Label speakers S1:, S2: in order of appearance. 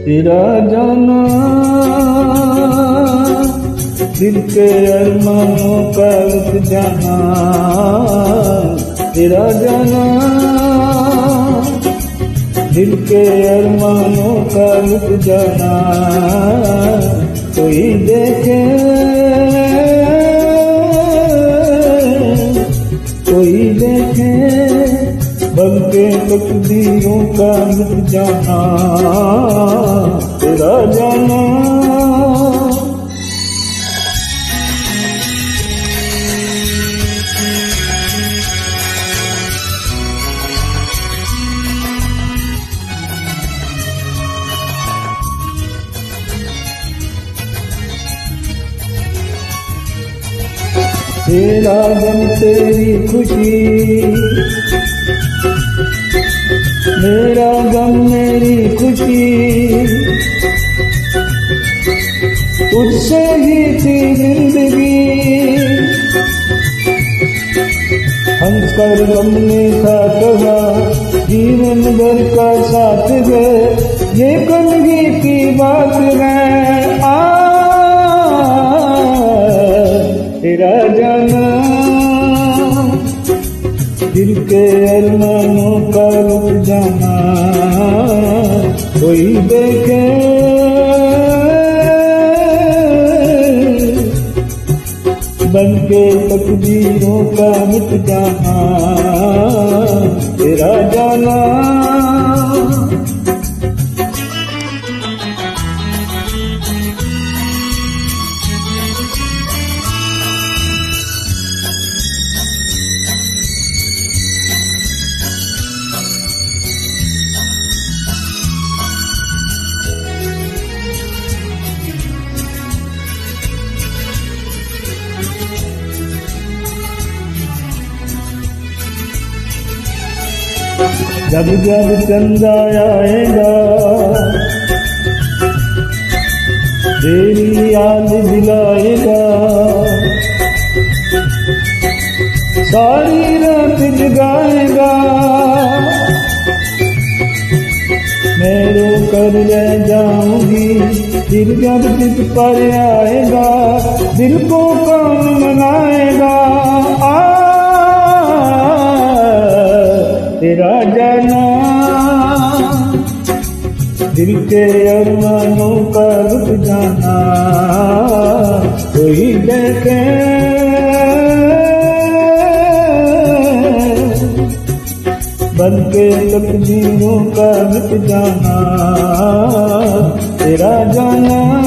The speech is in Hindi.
S1: तेरा जाना दिल के अरमानों का रुक जाना, तेरा जाना दिल के अरमानों का रुक जाना। कोई देखे कोई देखे बल्कि तकदीरों का मिट जाना, तेरा जाना। तेरा गम तेरी खुशी, मेरा गम मेरी खुशी, तुझसे ही थी जिंदगी। हंस कर गम ने था कहा जीवन भर का साथ है, ये कलगी की बात है। तेरा जाना दिल के अरमानों का रुक जाना। कोई देखे बनके तकदीरों का मिट जाना, तेरा जाना। जब जब चंदा आएगा तेरी याद दिलाएगा, सारी रात जगाएगा। मैं रो कर रह जाऊंगी दिल जब दिल पर आएगा, दिल को कौन मनाएगा। तेरा जाना दिल के अरमानों का रुक जाना। कोई देखे बनके तकदीरों का मिट जाना, तेरा जाना।